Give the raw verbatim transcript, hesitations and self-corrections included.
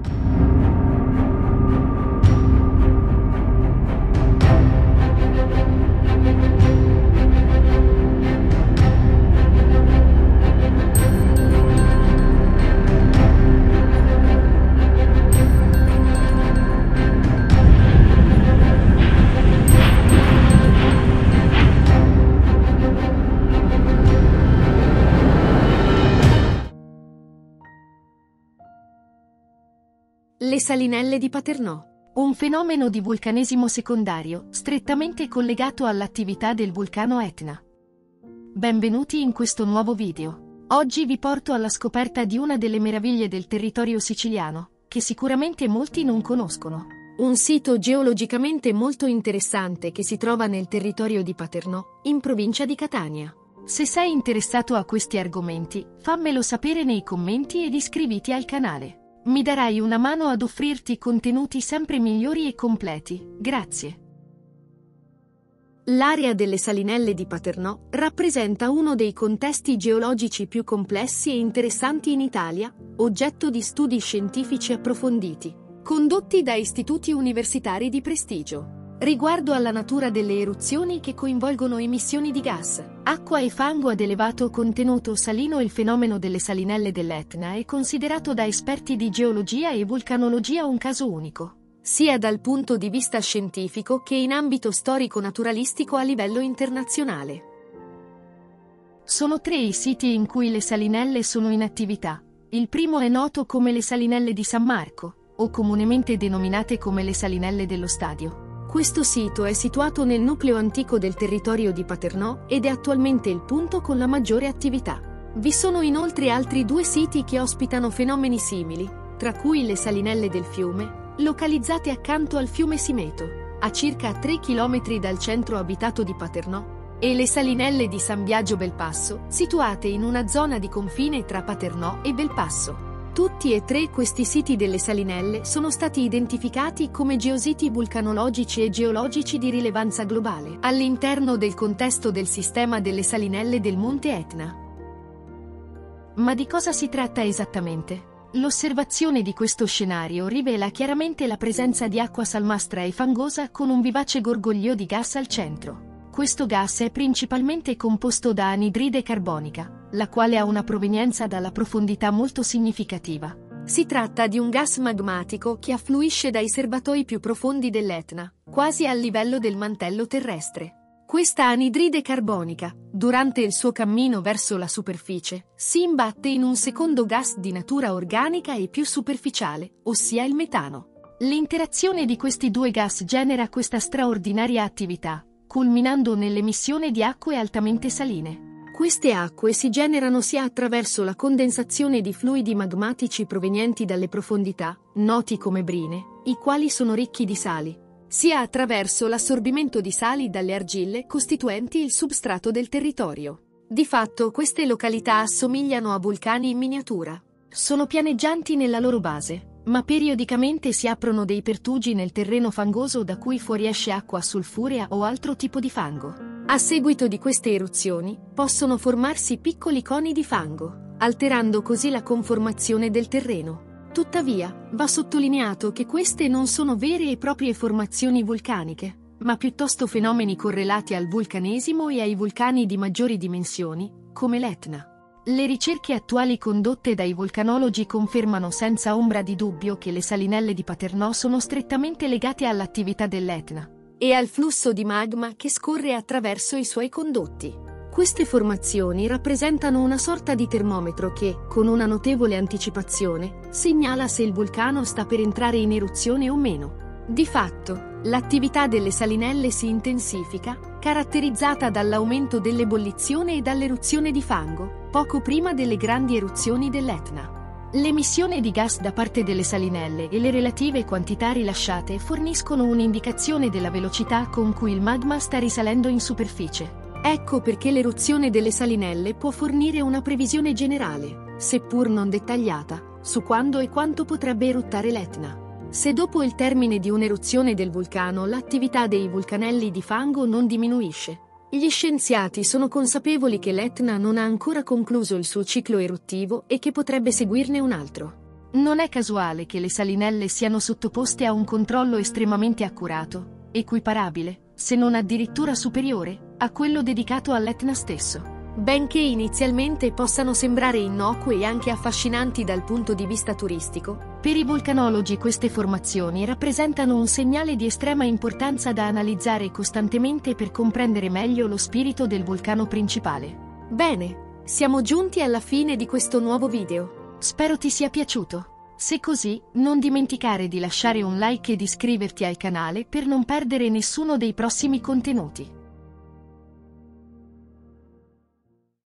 Le salinelle di Paternò. Un fenomeno di vulcanesimo secondario, strettamente collegato all'attività del vulcano Etna. Benvenuti in questo nuovo video. Oggi vi porto alla scoperta di una delle meraviglie del territorio siciliano, che sicuramente molti non conoscono. Un sito geologicamente molto interessante che si trova nel territorio di Paternò, in provincia di Catania. Se sei interessato a questi argomenti, fammelo sapere nei commenti ed iscriviti al canale. Mi darai una mano ad offrirti contenuti sempre migliori e completi, grazie. L'area delle salinelle di Paternò rappresenta uno dei contesti geologici più complessi e interessanti in Italia, oggetto di studi scientifici approfonditi, condotti da istituti universitari di prestigio. Riguardo alla natura delle eruzioni che coinvolgono emissioni di gas, acqua e fango ad elevato contenuto salino, il fenomeno delle salinelle dell'Etna è considerato da esperti di geologia e vulcanologia un caso unico, sia dal punto di vista scientifico che in ambito storico-naturalistico a livello internazionale. Sono tre i siti in cui le salinelle sono in attività. Il primo è noto come le salinelle di San Marco, o comunemente denominate come le salinelle dello Stadio. Questo sito è situato nel nucleo antico del territorio di Paternò ed è attualmente il punto con la maggiore attività. Vi sono inoltre altri due siti che ospitano fenomeni simili, tra cui le salinelle del fiume, localizzate accanto al fiume Simeto, a circa tre chilometri dal centro abitato di Paternò, e le salinelle di San Biagio Belpasso, situate in una zona di confine tra Paternò e Belpasso. Tutti e tre questi siti delle salinelle sono stati identificati come geositi vulcanologici e geologici di rilevanza globale, all'interno del contesto del sistema delle salinelle del Monte Etna. Ma di cosa si tratta esattamente? L'osservazione di questo scenario rivela chiaramente la presenza di acqua salmastra e fangosa con un vivace gorgoglio di gas al centro. Questo gas è principalmente composto da anidride carbonica, la quale ha una provenienza dalla profondità molto significativa. Si tratta di un gas magmatico che affluisce dai serbatoi più profondi dell'Etna, quasi al livello del mantello terrestre. Questa anidride carbonica, durante il suo cammino verso la superficie, si imbatte in un secondo gas di natura organica e più superficiale, ossia il metano. L'interazione di questi due gas genera questa straordinaria attività, culminando nell'emissione di acque altamente saline. Queste acque si generano sia attraverso la condensazione di fluidi magmatici provenienti dalle profondità, noti come brine, i quali sono ricchi di sali, sia attraverso l'assorbimento di sali dalle argille costituenti il substrato del territorio. Di fatto queste località assomigliano a vulcani in miniatura. Sono pianeggianti nella loro base, ma periodicamente si aprono dei pertugi nel terreno fangoso da cui fuoriesce acqua sulfurea o altro tipo di fango. A seguito di queste eruzioni, possono formarsi piccoli coni di fango, alterando così la conformazione del terreno. Tuttavia, va sottolineato che queste non sono vere e proprie formazioni vulcaniche, ma piuttosto fenomeni correlati al vulcanesimo e ai vulcani di maggiori dimensioni, come l'Etna. Le ricerche attuali condotte dai vulcanologi confermano senza ombra di dubbio che le salinelle di Paternò sono strettamente legate all'attività dell'Etna e al flusso di magma che scorre attraverso i suoi condotti. Queste formazioni rappresentano una sorta di termometro che, con una notevole anticipazione, segnala se il vulcano sta per entrare in eruzione o meno. Di fatto, l'attività delle salinelle si intensifica, caratterizzata dall'aumento dell'ebollizione e dall'eruzione di fango, poco prima delle grandi eruzioni dell'Etna. L'emissione di gas da parte delle salinelle e le relative quantità rilasciate forniscono un'indicazione della velocità con cui il magma sta risalendo in superficie. Ecco perché l'eruzione delle salinelle può fornire una previsione generale, seppur non dettagliata, su quando e quanto potrebbe eruttare l'Etna. Se dopo il termine di un'eruzione del vulcano l'attività dei vulcanelli di fango non diminuisce, gli scienziati sono consapevoli che l'Etna non ha ancora concluso il suo ciclo eruttivo e che potrebbe seguirne un altro. Non è casuale che le salinelle siano sottoposte a un controllo estremamente accurato, equiparabile, se non addirittura superiore, a quello dedicato all'Etna stesso. Benché inizialmente possano sembrare innocue e anche affascinanti dal punto di vista turistico, per i vulcanologi queste formazioni rappresentano un segnale di estrema importanza da analizzare costantemente per comprendere meglio lo spirito del vulcano principale. Bene, siamo giunti alla fine di questo nuovo video. Spero ti sia piaciuto. Se così, non dimenticare di lasciare un like ed iscriverti al canale per non perdere nessuno dei prossimi contenuti.